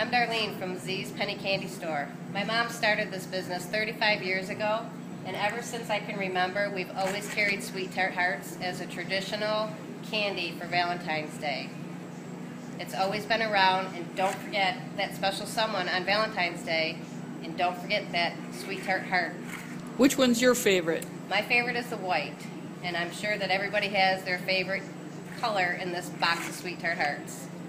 I'm Darlene from Z's Penny Candy Store. My mom started this business 35 years ago, and ever since I can remember, we've always carried Sweet Tart Hearts as a traditional candy for Valentine's Day. It's always been around, and don't forget that special someone on Valentine's Day, and don't forget that Sweet Tart Heart. Which one's your favorite? My favorite is the white, and I'm sure that everybody has their favorite color in this box of Sweet Tart Hearts.